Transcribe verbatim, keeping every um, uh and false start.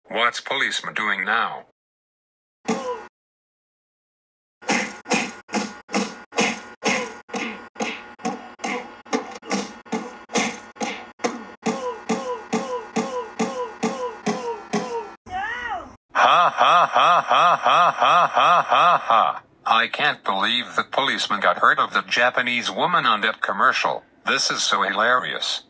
What's Policeman doing now? Ha ha ha ha ha ha ha ha ha. I can't believe that Policeman got rid of the Japanese woman on that commercial. This is so hilarious.